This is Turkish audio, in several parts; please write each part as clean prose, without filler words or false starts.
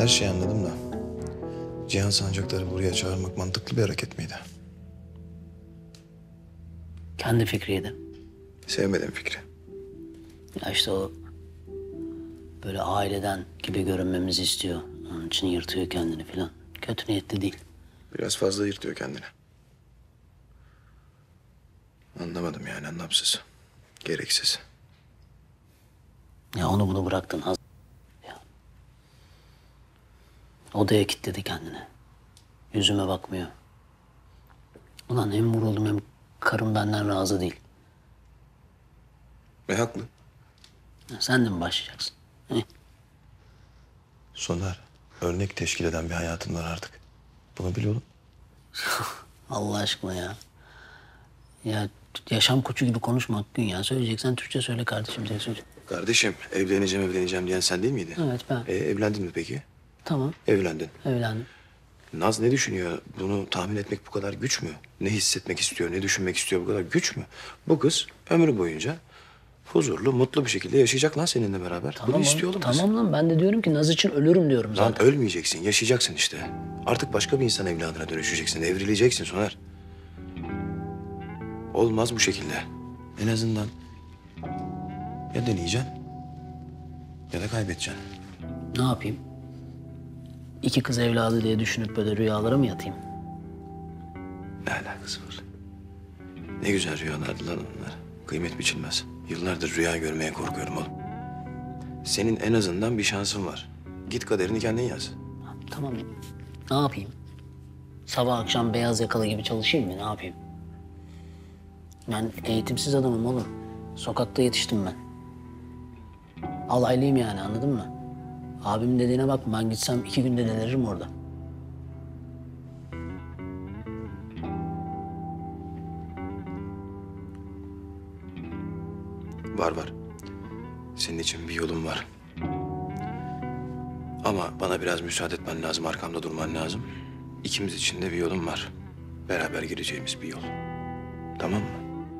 Her şeyi anladım da Cihan Sancaklar'ı buraya çağırmak mantıklı bir hareket miydi? Kendi fikriydi. Sevmedim fikri. Ya işte o böyle aileden gibi görünmemizi istiyor. Onun için yırtıyor kendini falan. Kötü niyetli değil. Biraz fazla yırtıyor kendini. Anlamadım yani, anlamsız. Gereksiz. Ya onu bunu bıraktın az. Ya. Odaya kilitledi kendini. Yüzüme bakmıyor. Ulan hem vuruldum hem karım benden razı değil. Ve haklı. Ya sen de mi başlayacaksın? He? Soner, örnek teşkil eden bir hayatın var artık. Bunu bil oğlum. Allah aşkına ya. Ya yaşam koçu gibi konuşma Akgün ya. Söyleyeceksen Türkçe söyle kardeşim. Sen söyle. Kardeşim, evleneceğim diyen sen değil miydin? Evet ben. Evlendin mi peki? Tamam Evlendin. evlendim. Naz ne düşünüyor? Bunu tahmin etmek bu kadar güç mü? Ne hissetmek istiyor, ne düşünmek istiyor bu kadar güç mü? Bu kız ömrü boyunca huzurlu, mutlu bir şekilde yaşayacak lan seninle beraber. Tamam Bunu oğlum, istiyor oğlum kız. tamam lan ben de diyorum ki Naz için ölürüm diyorum Lan zaten. ölmeyeceksin, yaşayacaksın işte. Artık başka bir insan evladına dönüşeceksin, evrileceksin Soner. Olmaz bu şekilde. En azından ya deneyeceksin ya da kaybedeceksin. Ne yapayım? İki kız evladı diye düşünüp böyle rüyalara mı yatayım? Ne alakası var? Ne güzel rüyalardı lan onlar. Kıymet biçilmez. Yıllardır rüya görmeye korkuyorum oğlum. Senin en azından bir şansın var. Git kaderini kendin yaz. Tamam ne yapayım? Sabah akşam beyaz yakalı gibi çalışayım mı? Ne yapayım? Ben eğitimsiz adamım oğlum. Sokakta yetiştim ben. Alaylıyım yani anladın mı? Abimin dediğine bak ben gitsem 2 günde deliririm orada. Var. Senin için bir yolum var. Ama bana biraz müsaade etmen lazım, arkamda durman lazım. İkimiz için de bir yolum var. Beraber gireceğimiz bir yol. Tamam mı?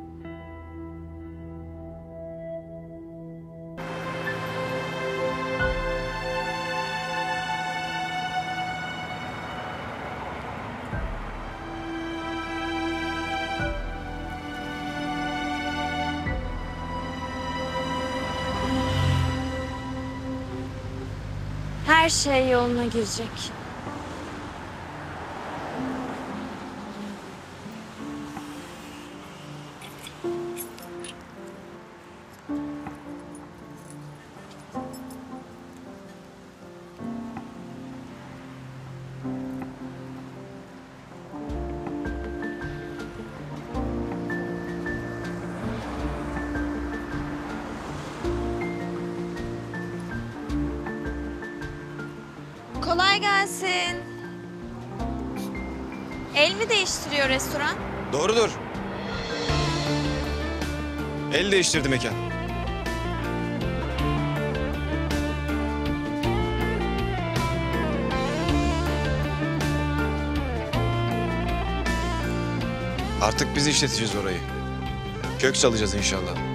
Her şey yoluna girecek. Kolay gelsin. El mi değiştiriyor restoran? Doğrudur. El değiştirdi mekan. Artık biz işleteceğiz orayı. Kök salacağız inşallah.